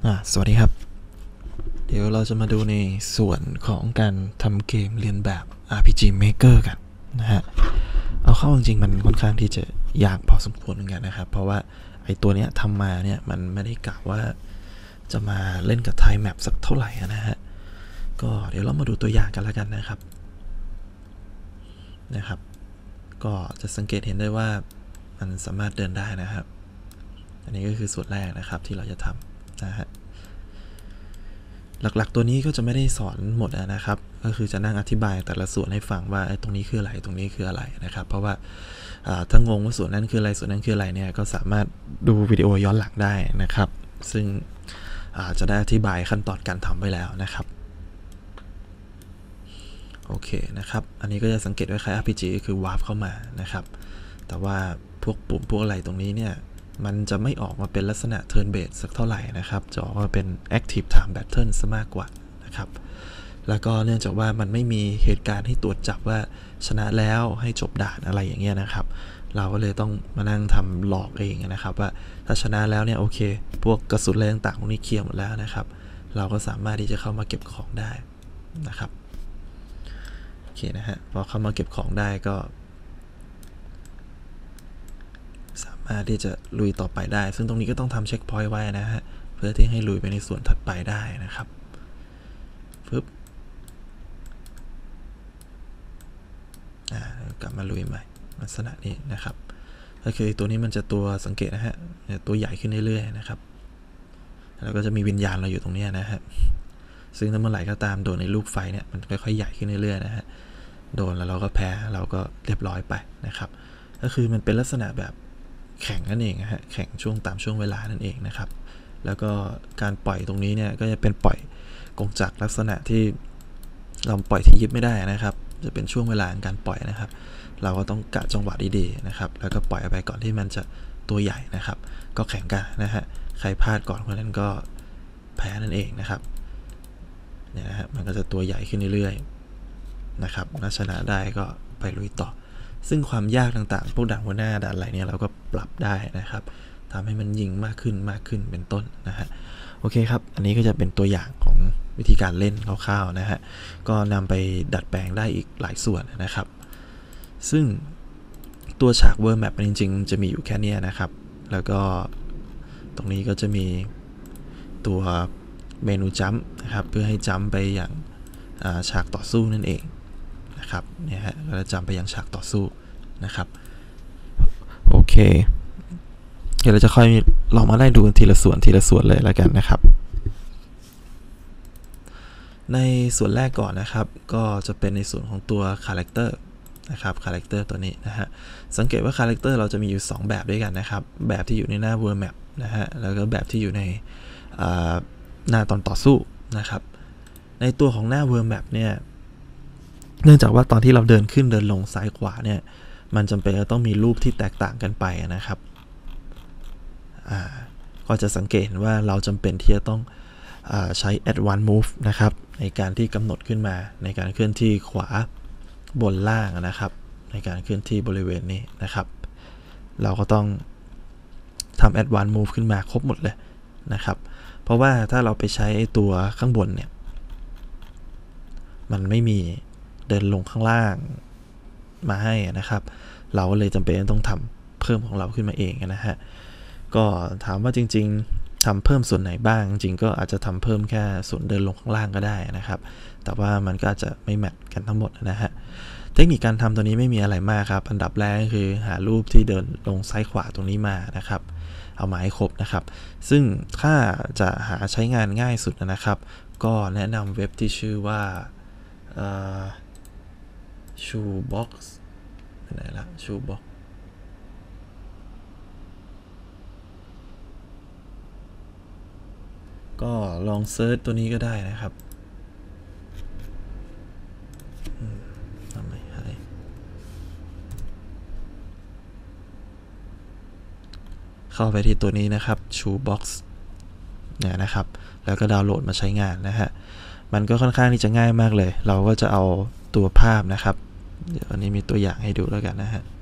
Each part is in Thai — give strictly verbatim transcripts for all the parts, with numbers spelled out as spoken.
อ่าสวัสดีครับเดี๋ยวเราจะมาดูในส่วนของการทำเกมเรียนแบบ อาร์ พี จี Maker กันนะฮะเอาเข้าจริงๆมันค่อนข้างที่จะยากพอสมควรเหมือนกันนะครับเพราะว่าไอตัวเนี้ยทำมาเนี่ยมันไม่ได้กะว่าจะมาเล่นกับไทม์แมปสักเท่าไหร่นะฮะก็เดี๋ยวเรามาดูตัวอย่างกันแล้วกันนะครับนะครับก็จะสังเกตเห็นได้ว่ามันสามารถเดินได้นะครับอันนี้ก็คือส่วนแรกนะครับที่เราจะทำนะฮะหลักๆตัวนี้ก็จะไม่ได้สอนหมดนะครับก็คือจะนั่งอธิบายแต่ละส่วนให้ฟังว่าตรงนี้คืออะไรตรงนี้คืออะไรนะครับเพราะว่าถ้างงว่าส่วนนั้นคืออะไรส่วนนั้นคืออะไรเนี่ยก็สามารถดูวิดีโอย้อนหลังได้นะครับซึ่งจะได้อธิบายขั้นตอนการทำไว้แล้วนะครับโอเคนะครับอันนี้ก็จะสังเกตว่าคล้าย อาร์ พี จี ก็คือวาร์ปเข้ามานะครับแต่ว่าพวกปุ่มพวกอะไรตรงนี้เนี่ยมันจะไม่ออกมาเป็นลักษณะ turn based สักเท่าไหร่นะครับจะออกมาเป็น active time pattern ซะมากกว่านะครับแล้วก็เนื่องจากว่ามันไม่มีเหตุการณ์ให้ตรวจจับว่าชนะแล้วให้จบด่านอะไรอย่างเงี้ยนะครับเราก็เลยต้องมานั่งทำหลอกเองนะครับว่าถ้าชนะแล้วเนี่ยโอเคพวกกระสุนอะไรต่างๆพวกนี้เคลียร์หมดแล้วนะครับเราก็สามารถที่จะเข้ามาเก็บของได้นะครับโอเคนะฮะพอเข้ามาเก็บของได้ก็สามารถที่จะลุยต่อไปได้ซึ่งตรงนี้ก็ต้องทำเช็คพอยต์ไว้นะฮะเพื่อที่ให้ลุยไปในส่วนถัดไปได้นะครับปึ๊บกลับมาลุยใหม่ลักษณะนี้นะครับก็คือตัวนี้มันจะตัวสังเกตนะฮะตัวใหญ่ขึ้นเรื่อยๆนะครับแล้วก็จะมีวิญญาณเราอยู่ตรงนี้นะฮะซึ่งถ้าเมื่อไหร่ก็ตามโดนในลูกไฟเนี่ยมันค่อยๆใหญ่ขึ้นเรื่อยๆนะฮะโดนแล้วเราก็แพ้เราก็เรียบร้อยไปนะครับก็คือมันเป็นลักษณะแบบแข่งนั่นเองนะฮะแข่งช่วงตามช่วงเวลานั่นเองนะครับแล้วก็การปล่อยตรงนี้เนี่ยก็จะเป็นปล่อยกงจักรลักษณะที่เราปล่อยที่ยึดไม่ได้นะครับจะเป็นช่วงเวลาการปล่อยนะครับเราก็ต้องกะจังหวะดีๆนะครับแล้วก็ปล่อยไปก่อนที่มันจะตัวใหญ่นะครับก็แข่งกันนะฮะใครพลาดก่อนคนนั้นก็แพ้นั่นเองนะครับเนี่ยนะฮะมันก็จะตัวใหญ่ขึ้นเรื่อยๆนะครับถ้าชนะได้ก็ไปลุยต่อซึ่งความยากต่างๆพวกด่านหัวหน้าด่านอะไรเนี่ยเราก็ปรับได้นะครับทำให้มันยิงมากขึ้นมากขึ้นเป็นต้นนะฮะโอเคครับอันนี้ก็จะเป็นตัวอย่างของวิธีการเล่นคร่าวๆนะฮะก็นำไปดัดแปลงได้อีกหลายส่วนนะครับซึ่งตัวฉากเวอร์แมปจริงๆจะมีอยู่แค่นี้นะครับแล้วก็ตรงนี้ก็จะมีตัวเมนูจัมป์นะครับเพื่อให้จัมป์ไปอย่างฉากต่อสู้นั่นเองนะครับเนี่ยฮะก็จะจัมป์ไปยังฉากต่อสู้นะครับโอเคเดี๋ยวเราจะค่อยลองมาไล่ดูกันทีละส่วนทีละส่วนเลยแล้วกันนะครับในส่วนแรกก่อนนะครับก็จะเป็นในส่วนของตัวคาแรคเตอร์นะครับคาแรคเตอร์ตัวนี้นะฮะสังเกตว่าคาแรคเตอร์เราจะมีอยู่สองแบบด้วยกันนะครับแบบที่อยู่ในหน้า World Map นะฮะแล้วก็แบบที่อยู่ในหน้าตอนต่อสู้นะครับในตัวของหน้า World Map เนี่ยเนื่องจากว่าตอนที่เราเดินขึ้นเดินลงซ้ายขวาเนี่ยมันจำเป็นจะต้องมีรูปที่แตกต่างกันไปนะครับอ่าก็จะสังเกตว่าเราจำเป็นที่จะต้องใช้ advanced move นะครับในการที่กำหนดขึ้นมาในการเคลื่อนที่ขวาบนล่างนะครับในการเคลื่อนที่บริเวณนี้นะครับเราก็ต้องทำ advanced move ขึ้นมาครบหมดเลยนะครับเพราะว่าถ้าเราไปใช้ตัวข้างบนเนี่ยมันไม่มีเดินลงข้างล่างมาให้นะครับเราก็เลยจำเป็นต้องทำเพิ่มของเราขึ้นมาเองนะฮะก็ถามว่าจริงๆทำเพิ่มส่วนไหนบ้างจริงก็อาจจะทำเพิ่มแค่ส่วนเดินลงข้างล่างก็ได้นะครับแต่ว่ามันก็อาจจะไม่แมทกันทั้งหมดนะฮะเทคนิคการทำตัวนี้ไม่มีอะไรมากครับอันดับแรกก็คือหารูปที่เดินลงซ้ายขวาตรงนี้มานะครับเอามาให้ครบนะครับซึ่งถ้าจะหาใช้งานง่ายสุดนะครับก็แนะนำเว็บที่ชื่อว่า shoebox ไหนละ shoeboxก็ลองเซิร์ชตัวนี้ก็ได้นะครับทำไมหายเข้าไปที่ตัวนี้นะครับ shoebox เนี่ยนะครับแล้วก็ดาวน์โหลดมาใช้งานนะฮะมันก็ค่อนข้างที่จะง่ายมากเลยเราก็จะเอาตัวภาพนะครับเดี๋ยวอันนี้มีตัวอย่างให้ดูแล้วกันนะฮะ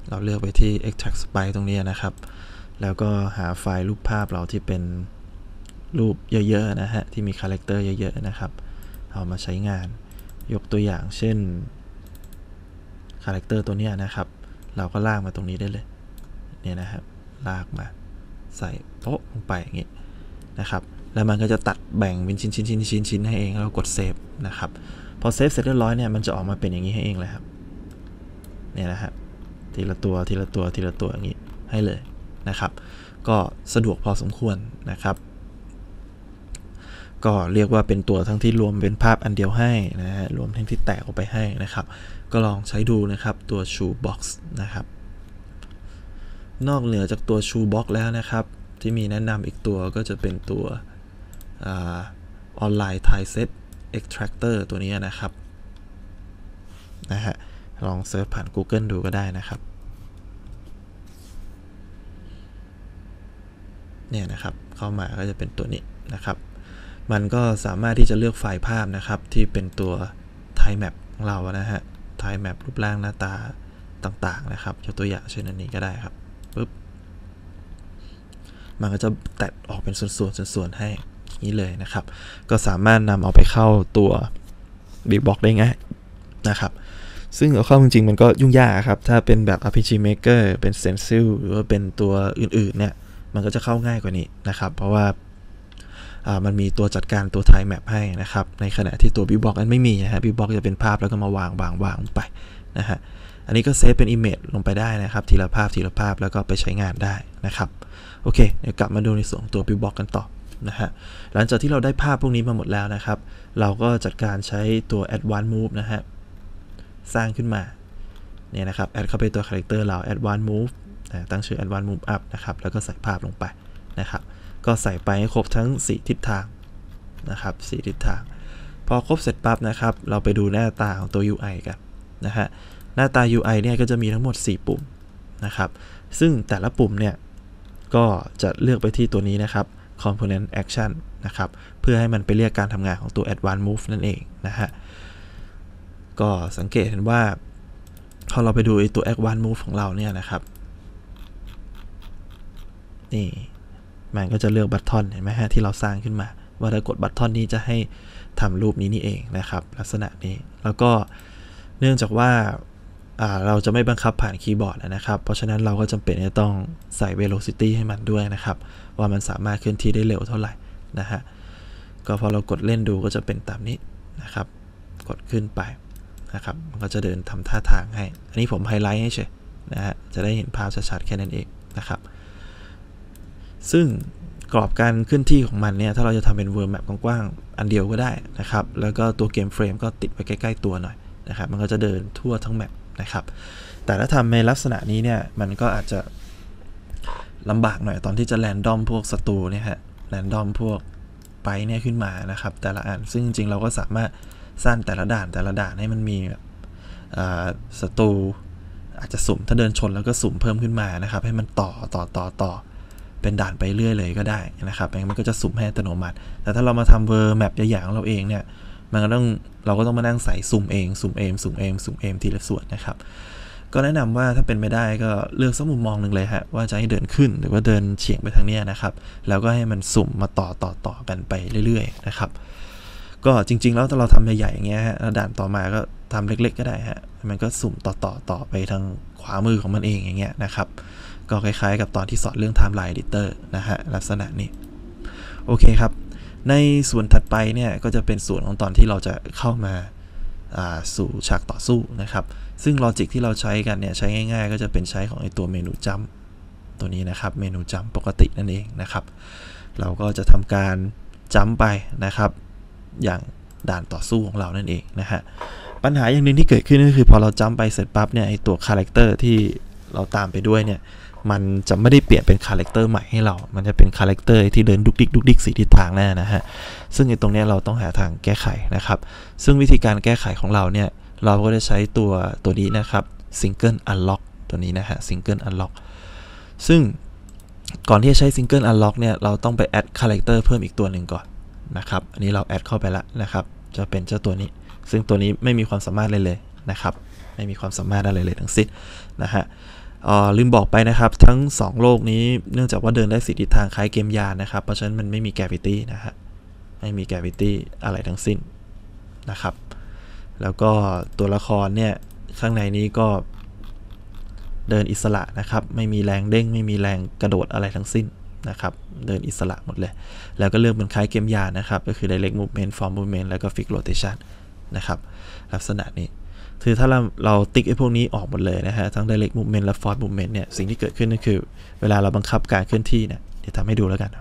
เราเลือกไปที่ extract sprite ตรงนี้นะครับแล้วก็หาไฟล์รูปภาพเราที่เป็นรูปเยอะๆนะฮะที่มีคาแรคเตอร์เยอะๆนะครับเอามาใช้งานยกตัวอย่างเช่นคาแรคเตอร์ตัวนี้นะครับเราก็ลากมาตรงนี้ได้เลยเนี่ยนะครับลากมาใส่โป๊ะลงไปอย่างนี้นะครับแล้วมันก็จะตัดแบ่งเป็นชิ้นๆชิ้นๆให้เองแล้วกดเซฟนะครับพอเซฟเสร็จเรียบร้อยเนี่ยมันจะออกมาเป็นอย่างนี้ให้เองเลยครับเนี่ยนะครับทีละตัวทีละตัวทีละตัวอย่างนี้ให้เลยนะครับก็สะดวกพอสมควรนะครับก็เรียกว่าเป็นตัวทั้งที่รวมเป็นภาพอันเดียวให้นะฮะรวมทั้งที่แตกออกไปให้นะครับก็ลองใช้ดูนะครับตัว Shoebox นะครับนอกเหนือจากตัว Shoebox แล้วนะครับที่มีแนะนำอีกตัวก็จะเป็นตัวออนไลน์ Tileset Extractor ตัวนี้นะครับนะฮะลองเซิร์ชผ่าน Google ดูก็ได้นะครับเนี่ยนะครับเข้ามาก็จะเป็นตัวนี้นะครับมันก็สามารถที่จะเลือกไฟล์ภาพนะครับที่เป็นตัว Time Map ของเรานะฮะ Time Map รูปร่างหน้าตาต่างๆนะครับยกตัวอย่างเช่นอันนี้ก็ได้ครับปึ๊บมันก็จะแตกออกเป็นส่วนๆส่วนๆให้นี้เลยนะครับก็สามารถนำเอาไปเข้าตัว Beatbox ได้ง่ายนะครับซึ่งเอาเข้าจริงๆมันก็ยุ่งยากครับถ้าเป็นแบบ อาร์ พี จี Maker เป็น Stencil หรือว่าเป็นตัวอื่นๆเนี่ยมันก็จะเข้าง่ายกว่านี้นะครับเพราะว่ามันมีตัวจัดการตัว Time Map ให้นะครับในขณะที่ตัว Beatbox นั้นไม่มีนะฮะ Beatbox จะเป็นภาพแล้วก็มาวางวางวางลงไปนะฮะอันนี้ก็เซฟเป็น Image ลงไปได้นะครับทีละภาพทีละภาพแล้วก็ไปใช้งานได้นะครับโอเคเดี๋ยวกลับมาดูในส่วนตัว Beatbox กันต่อนะฮะหลังจากที่เราได้ภาพพวกนี้มาหมดแล้วนะครับเราก็จัดการใช้ตัว Advanced Move นะฮะสร้างขึ้นมาเนี่ยนะครับแอดเข้าไปตัวคาแรคเตอร์เรา Advanced Move ตั้งชื่อ Advanced Move Up นะครับแล้วก็ใส่ภาพลงไปนะครับก็ใส่ไปให้ครบทั้งสี่ทิศทางนะครับสี่ทิศทางพอครบเสร็จปั๊บนะครับเราไปดูหน้าตาของตัว ยู ไอ กันนะฮะหน้าตา ยู ไอ เนี่ยก็จะมีทั้งหมดสี่ปุ่มนะครับซึ่งแต่ละปุ่มเนี่ยก็จะเลือกไปที่ตัวนี้นะครับ Component Action นะครับเพื่อให้มันไปเรียกการทำงานของตัว Advanced Move นั่นเองนะฮะก็สังเกตเห็นว่าพอเราไปดูไอ้ตัว Advanced Move ของเราเนี่ยนะครับนี่มันก็จะเลือกบัตทอนเห็นไหมฮะที่เราสร้างขึ้นมาว่าถ้ากดบัตทอนนี้จะให้ทำรูปนี้นี่เองนะครับลักษณะนี้แล้วก็เนื่องจากว่าเราจะไม่บังคับผ่านคีย์บอร์ดนะครับเพราะฉะนั้นเราก็จำเป็นจะต้องใส่ velocity ให้มันด้วยนะครับว่ามันสามารถเคลื่อนที่ได้เร็วเท่าไหร่นะฮะก็พอเรากดเล่นดูก็จะเป็นตามนี้นะครับกดขึ้นไปนะครับมันก็จะเดินทำท่าทางให้อันนี้ผมไฮไลท์ให้เฉยนะฮะจะได้เห็นภาพชัดๆแค่นั้นเองนะครับซึ่งกรอบการเคลื่อนที่ของมันเนี่ยถ้าเราจะทำเป็น World Map กว้างๆอันเดียวก็ได้นะครับแล้วก็ตัวเกมเฟรมก็ติดไปใกล้ๆตัวหน่อยนะครับมันก็จะเดินทั่วทั้งแมปนะครับแต่ถ้าทำในลักษณะนี้เนี่ยมันก็อาจจะลำบากหน่อยตอนที่จะแรนดอมพวกศัตรูเนี่ยฮะแรนดอมพวกไปเนี่ยขึ้นมานะครับแต่ละอันซึ่งจริงๆเราก็สามารถสร้างแต่ละด่านแต่ละด่านให้มันมีแบบศัตรูอาจจะสุ่มถ้าเดินชนแล้วก็สุ่มเพิ่มขึ้นมานะครับให้มันต่อต่อต่อต่อเป็นด่านไปเรื่อยเลยก็ได้นะครับมันก็จะสุ่มให้อัตโนมัติแต่ถ้าเรามาทำเวอร์แมปใหญ่ๆของเราเองเนี่ยมันก็ต้องเราก็ต้องมานั่งใส่สุ่มเองสุ่มเองสุ่มเองสุ่มเองทีละส่วนนะครับก็แนะนำว่าถ้าเป็นไม่ได้ก็เลือกสักมุมมองหนึ่งเลยฮะว่าจะให้เดินขึ้นหรือว่าเดินเฉียงไปทางนี้นะครับแล้วก็ให้มันสุ่มมาต่อต่อต่อกันไปเรื่อยๆนะครับก็จริงๆแล้วถ้าเราทำใหญ่ๆอย่างเงี้ยฮะด่านต่อมาก็ทำเล็กๆก็ได้ฮะมันก็สุ่มต่อต่อต่อไปทางขวามือของมันเองอย่างเงี้ยนะครับก็คล้ายๆกับตอนที่สอนเรื่อง Timeline Editor นะฮะลักษณะนี้โอเคครับในส่วนถัดไปเนี่ยก็จะเป็นส่วนของตอนที่เราจะเข้ามาสู่ฉากต่อสู้นะครับซึ่งลอจิกที่เราใช้กันเนี่ยใช้ง่ายๆก็จะเป็นใช้ของไอตัวเมนูจัมป์ตัวนี้นะครับเมนูจัมป์ปกตินั่นเองนะครับเราก็จะทำการจัมป์ไปนะครับอย่างด่านต่อสู้ของเรานั่นเองนะฮะปัญหาอย่างหนึ่งที่เกิดขึ้นก็คือพอเราจัมป์ไปเสร็จปั๊บเนี่ยไอตัวคาแรคเตอร์ที่เราตามไปด้วยเนี่ยมันจะไม่ได้เปลี่ยนเป็นคาแรคเตอร์ใหม่ให้เรามันจะเป็นคาแรคเตอร์ที่เดินดุกดิกดุกดิกสีทิศทางแน่นะฮะซึ่งในตรงนี้เราต้องหาทางแก้ไขนะครับซึ่งวิธีการแก้ไขของเราเนี่ยเราก็จะใช้ตัวตัวนี้นะครับ Single Unlock ตัวนี้นะฮะ Single Unlock ซึ่งก่อนที่จะใช้ Single Unlock เนี่ยเราต้องไปแอดคาแรคเตอร์เพิ่มอีกตัวหนึ่งก่อนนะครับอันนี้เราแอดเข้าไปแล้วนะครับจะเป็นเจ้าตัวนี้ซึ่งตัวนี้ไม่มีความสามารถเลยเลยนะครับไม่มีความสามารถอะไรเลยทั้งสิ้นนะฮะอ๋อลืมบอกไปนะครับทั้งสองโลกนี้เนื่องจากว่าเดินได้สี่ทิศทางคล้ายเกมยานนะครับเพราะฉะนั้นมันไม่มี gravity นะฮะไม่มี gravity อะไรทั้งสิ้นนะครับแล้วก็ตัวละครเนี่ยข้างในนี้ก็เดินอิสระนะครับไม่มีแรงเด้งไม่มีแรงกระโดดอะไรทั้งสิ้นนะครับเดินอิสระหมดเลยแล้วก็เลือกเป็นคล้ายเกมยานนะครับก็คือ direct movement forward movement แล้วก็ fixed rotation นะครับลักษณะนี้คือถ้าเราเราติ๊กไอ้พวกนี้ออกหมดเลยนะฮะทั้ง direct movement และ forward movement เนี่ยสิ่งที่เกิดขึ้นก็คือเวลาเราบังคับการเคลื่อนที่เนี่ยเดี๋ยวทำให้ดูแล้วกันครับ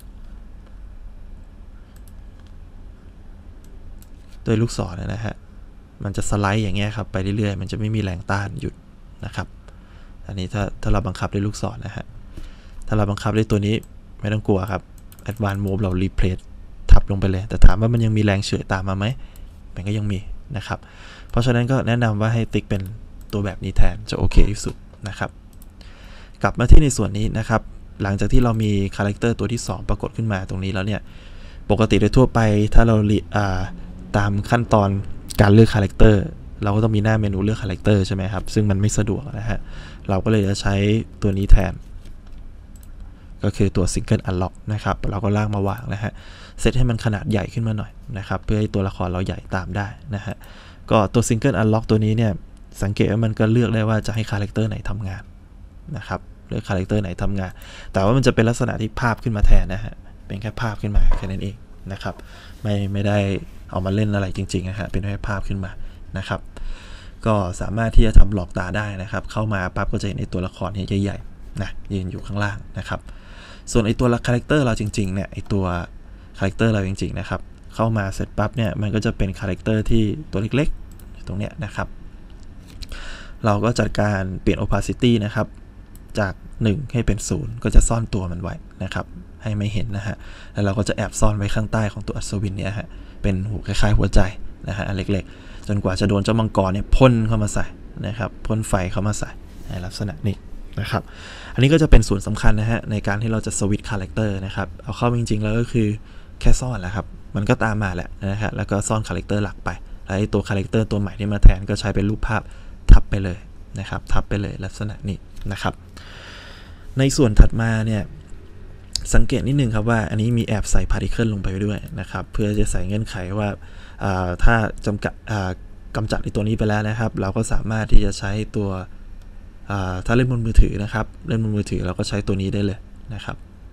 โดยลูกศรนะฮะมันจะสไลด์อย่างเงี้ยครับไปเรื่อยๆมันจะไม่มีแรงต้านหยุดนะครับอันนี้ถ้าถ้าเราบังคับด้วยลูกศรนะฮะถ้าเราบังคับด้วยตัวนี้ไม่ต้องกลัวครับ advanced move เรา replace ทับลงไปเลยแต่ถามว่ามันยังมีแรงเฉื่อยตามมาไหมมันก็ยังมีนะครับเพราะฉะนั้นก็แนะนำว่าให้ติ๊กเป็นตัวแบบนี้แทนจะโอเคที่สุดนะครับกลับมาที่ในส่วนนี้นะครับหลังจากที่เรามีคาแรคเตอร์ตัวที่สองปรากฏขึ้นมาตรงนี้แล้วเนี่ยปกติโดยทั่วไปถ้าเราตามขั้นตอนการเลือกคาแรคเตอร์เราก็ต้องมีหน้าเมนูเลือกคาแรคเตอร์ใช่ไหมครับซึ่งมันไม่สะดวกนะฮะเราก็เลยจะใช้ตัวนี้แทนก็คือตัว Single Unlock นะครับเราก็ลากมาวางนะฮะเซตให้มันขนาดใหญ่ขึ้นมาหน่อยนะครับเพื่อให้ตัวละครเราใหญ่ตามได้นะฮะก็ตัว Single Unlock ตัวนี้เนี่ยสังเกตว่ามันก็เลือกได้ว่าจะให้คาแรคเตอร์ไหนทำงานนะครับเลือกคาแรคเตอร์ไหนทำงานแต่ว่ามันจะเป็นลักษณะที่ภาพขึ้นมาแทนนะฮะเป็นแค่ภาพขึ้นมาแค่นั้นเองนะครับไม่ไม่ได้เอามาเล่นอะไรจริงๆนะฮะเป็นแค่ภาพขึ้นมานะครับก็สามารถที่จะทำหลอกตาได้นะครับเข้ามาปั๊บก็จะเห็นในตัวละครใหญ่ๆนะยืนอยู่ข้างล่างนะครับส่วนไอตัวคาแรคเตอร์เราจริงๆเนี่ยไอตัวคาแรคเตอร์เราจริงๆนะครับเข้ามาเสร็จปั๊บเนี่ยมันก็จะเป็นคาแรคเตอร์ที่ตัวเล็กๆตรงเนี้ยนะครับเราก็จัดการเปลี่ยน opacity นะครับจากหนึ่งให้เป็นศูนย์ก็จะซ่อนตัวมันไว้นะครับให้ไม่เห็นนะฮะแล้วเราก็จะแอบซ่อนไว้ข้างใต้ของตัวอัศวินเนี่ยฮะเป็นหูคล้ายๆหัวใจนะฮะอันเล็กๆจนกว่าจะโดนเจ้ามังกรเนี่ยพ่นเข้ามาใส่นะครับพ่นไฟเข้ามาใส่ในลักษณะนี้นะครับอันนี้ก็จะเป็นส่วนสำคัญนะฮะในการที่เราจะสวิตช์คาแรคเตอร์นะครับเอาเข้าจริงๆแล้วก็คือแค่ซ่อนแหละครับมันก็ตามมาแหละนะฮะแล้วก็ซ่อนคาแรคเตอร์หลักไปแล้วไอ้ตัวคาแรคเตอร์ตัวใหม่ที่มาแทนก็ใช้เป็นรูปภาพทับไปเลยนะครับทับไปเลยลักษณะนี้นะครับในส่วนถัดมาเนี่ยสังเกตนิดนึงครับว่าอันนี้มีแอบใส่พาร์ติเคิลลงไปด้วยนะครับเพื่อจะใส่เงื่อนไขว่าถ้าจำกัดกำจัดในตัวนี้ไปแล้วนะครับเราก็สามารถที่จะใช้ตัวถ้าเล่นบนมือถือนะครับเล่นบนมือถือเราก็ใช้ตัวนี้ได้เลยนะครับ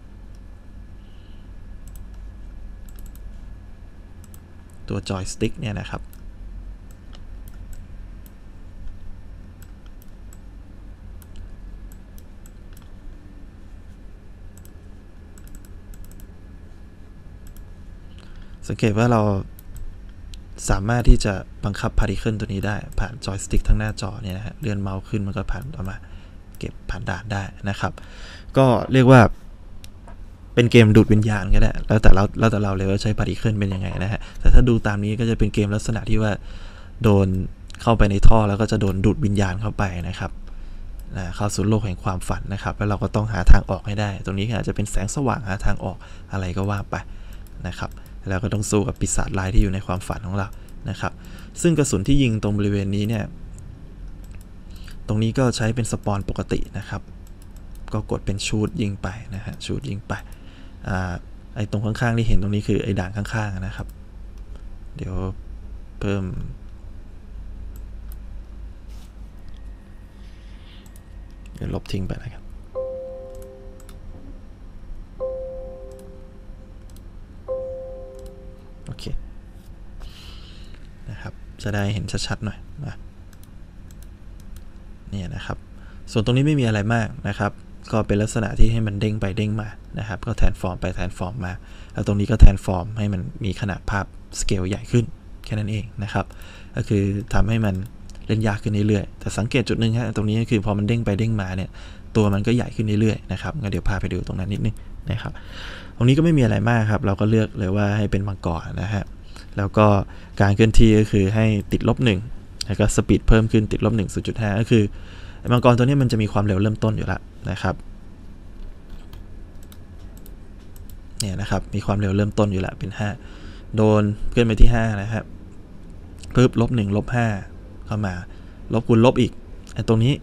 ตัวจอยสติ๊กเนี่ยนะครับสังเกตว่าเราสามารถที่จะบังคับพาร์ติเคิลตัวนี้ได้ผ่านจอยสติ๊กทั้งหน้าจอเนี่ยนะฮะเลื่อนเมาส์ขึ้นมันก็ผ่านต่อมาเก็บผ่านด่านได้นะครับก็เรียกว่าเป็นเกมดูดวิญญาณก็ได้แล้วแต่เราแล้วแต่เราเลยว่าใช้พาร์ติเคิลเป็นยังไงนะฮะแต่ถ้าดูตามนี้ก็จะเป็นเกมลักษณะที่ว่าโดนเข้าไปในท่อแล้วก็จะโดนดูดวิญญาณเข้าไปนะครับเข้าสู่โลกแห่งความฝันนะครับแล้วเราก็ต้องหาทางออกให้ได้ตรงนี้อาจจะเป็นแสงสว่างหาทางออกอะไรก็ว่าไปนะครับแล้วก็ต้องสู้กับปีศาจร้ายที่อยู่ในความฝันของเรานะครับซึ่งกระสุนที่ยิงตรงบริเวณนี้เนี่ยตรงนี้ก็ใช้เป็นสปอนปกตินะครับก็กดเป็นชูดยิงไปนะฮะชูดยิงไปอ่าไอตรงข้างๆที่เห็นตรงนี้คือไอด่านข้างๆนะครับเดี๋ยวเพิ่มเดี๋ยวลบทิ้งไปนะครับโอเคนะครับจะได้เห็นชัดๆหน่อยนะเนี่ยนะครับส่วนตรงนี้ไม่มีอะไรมากนะครับก็เป็นลักษณะที่ให้มันเด้งไปเด้งมานะครับก็แทนฟอร์มไปแทนฟอร์มมาแล้วตรงนี้ก็แทนฟอร์มให้มันมีขนาดภาพสเกลใหญ่ขึ้นแค่นั้นเองนะครับก็คือทำให้มันเล่นยากขึ้นเรื่อยๆแต่สังเกตจุดหนึ่งฮะตรงนี้ก็คือพอมันเด้งไปเด้งมาเนี่ยตัวมันก็ใหญ่ขึ้นเรื่อยๆนะครับงั้นเดี๋ยวพาไปดูตรงนั้นนิดนึงนะครับตรงนี้ก็ไม่มีอะไรมากครับเราก็เลือกเลยว่าให้เป็นมังกรนะฮะแล้วก็การเคลื่อนที่ก็คือให้ติดลบหนึ่งแล้วก็สปีดเพิ่มขึ้นติดลบหนึ่ง ศูนย์จุดห้าก็คือมังกรตัวนี้มันจะมีความเร็วเริ่มต้นอยู่แล้วนะครับเนี่ยนะครับมีความเร็วเริ่มต้นอยู่แล้วเป็นห้าโดนเพื่อนไปที่ห้านะครับเพิ่มลบหนึ่งลบห้าเข้ามาลบคูณลบอีกไอ้ตรงนี้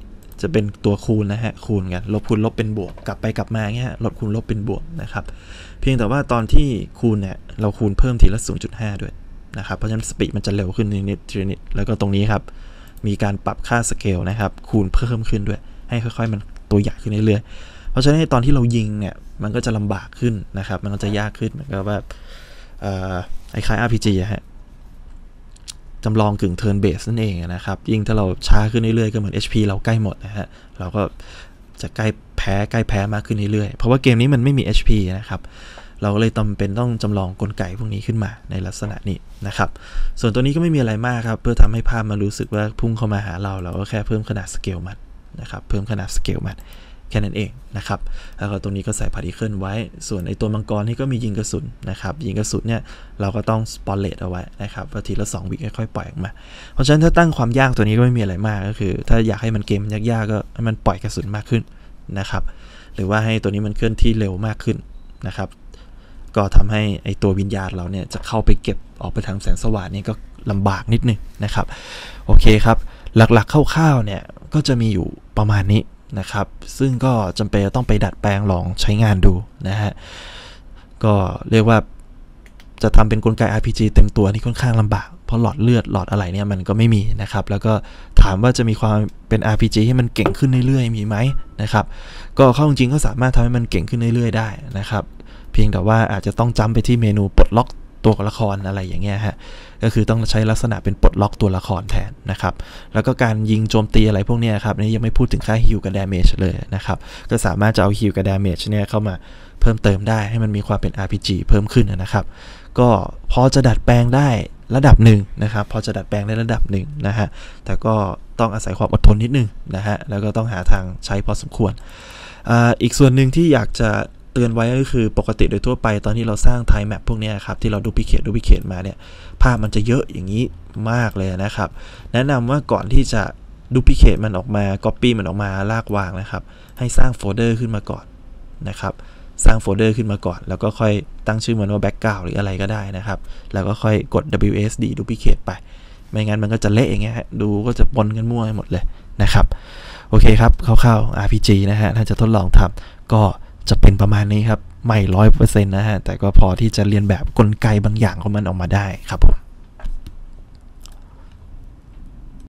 จะเป็นตัวคูณนะฮะคูณกันลบคูณลบเป็นบวกกลับไปกลับมาเงี้ยลบคูณลบเป็นบวกนะครับเพียงแต่ว่าตอนที่คูณเนี่ยเราคูณเพิ่มทีละ ศูนย์จุดห้า ด้วยนะครับเพราะฉะนั้นสปีดมันจะเร็วขึ้นนิดๆทีนิดแล้วก็ตรงนี้ครับมีการปรับค่าสเกลนะครับคูณเพิ่มขึ้นด้วยให้ค่อยๆมันตัวใหญ่ขึ้นเรื่อยๆเพราะฉะนั้นตอนที่เรายิงเนี่ยมันก็จะลำบากขึ้นนะครับมันก็จะยากขึ้นเหมือนกับว่าไอ้คล้าย อาร์ พี จี อะฮะจำลองกึ่ง turn base นั่นเองนะครับยิ่งถ้าเราช้าขึ้นเรื่อยๆก็เหมือน เอช พี เราใกล้หมดนะฮะเราก็จะใกล้แพ้ใกล้แพ้มากขึ้นเรื่อยๆเพราะว่าเกมนี้มันไม่มี เอช พี นะครับเราเลยจำเป็นต้องจำลองกลไกพวกนี้ขึ้นมาในลักษณะนี้นะครับส่วนตัวนี้ก็ไม่มีอะไรมากครับเพื่อทำให้ภาพมันรู้สึกว่าพุ่งเข้ามาหาเราเราก็แค่เพิ่มขนาดสเกลมันนะครับเพิ่มขนาดสเกลมันแค่นั้นเองนะครับแล้วก็ตรงนี้ก็ใส่พาร์ติเคิลไว้ส่วนไอตัวมังกรนี่ก็มียิงกระสุนนะครับยิงกระสุนเนี่ยเราก็ต้องสปอนเลตเอาไว้นะครับว่าทีละสองวิค่อยๆปล่อยออกมาเพราะฉะนั้นถ้าตั้งความยากตัวนี้ก็ไม่มีอะไรมากก็คือถ้าอยากให้มันเกมยากๆก็ให้มันปล่อยกระสุนมากขึ้นนะครับหรือว่าให้ตัวนี้มันเคลื่อนที่เร็วมากขึ้นนะครับก็ทำให้ไอตัววิญญาณเราเนี่ยจะเข้าไปเก็บออกไปทางแสงสว่างนี่ก็ลำบากนิดนึงนะครับโอเคครับหลักๆคร่าวๆเนี่ยก็จะมีอยู่ประมาณนี้นะครับซึ่งก็จำเป็นต้องไปดัดแปลงลองใช้งานดูนะฮะก็เรียกว่าจะทำเป็นกลไก อาร์ พี จี เต็มตัวนี่ค่อนข้างลำบากเพราะหลอดเลือดหลอดอะไรเนี่ยมันก็ไม่มีนะครับแล้วก็ถามว่าจะมีความเป็น อาร์ พี จี ให้มันเก่งขึ้นเรื่อยๆมีไหมนะครับก็เข้าจริงก็สามารถทำให้มันเก่งขึ้นเรื่อยๆได้นะครับเพียงแต่ว่าอาจจะต้องจำไปที่เมนูปลดล็อกตัวละครอะไรอย่างเงี้ยฮะก็คือต้องใช้ลักษณะเป็นปลดล็อกตัวละครแทนนะครับแล้วก็การยิงโจมตีอะไรพวกนี้ครับนี่ยังไม่พูดถึงค่าฮิลกับดาเมจเลยนะครับก็สามารถจะเอาฮิลกับดาเมจเนี่ยเข้ามาเพิ่มเติมได้ให้มันมีความเป็น อาร์ พี จี เพิ่มขึ้นนะครับก็พอจะดัดแปลงได้ระดับหนึ่งนะครับพอจะดัดแปลงได้ระดับหนึ่งนะฮะแต่ก็ต้องอาศัยความอดทนนิดนึงนะฮะแล้วก็ต้องหาทางใช้พอสมควร อ, อีกส่วนหนึ่งที่อยากจะเตือนไว้ก็คือปกติโดยทั่วไปตอนที่เราสร้างไทม์แมปพวกนี้ครับที่เราดูพิเคทดูพิเคทมาเนี่ยภาพมันจะเยอะอย่างนี้มากเลยนะครับแนะนำว่าก่อนที่จะดูพิเคทมันออกมาก๊อปปี้มันออกมาลากวางนะครับให้สร้างโฟลเดอร์ขึ้นมาก่อนนะครับสร้างโฟลเดอร์ขึ้นมาก่อนแล้วก็ค่อยตั้งชื่อมันว่าแบ็กกราวด์หรืออะไรก็ได้นะครับแล้วก็ค่อยกด ดับเบิลยู เอส ดี ดูพิเคทไปไม่งั้นมันก็จะเละอย่างเงี้ยดูก็จะปนกันมั่วไปหมดเลยนะครับโอเคครับคร่าวๆ อาร์ พี จี นะฮะถ้าจะทดลองทำก็จะเป็นประมาณนี้ครับไม่ ร้อยเปอร์เซ็นต์ นะฮะแต่ก็พอที่จะเรียนแบบกลไกบางอย่างของมันออกมาได้ครับผม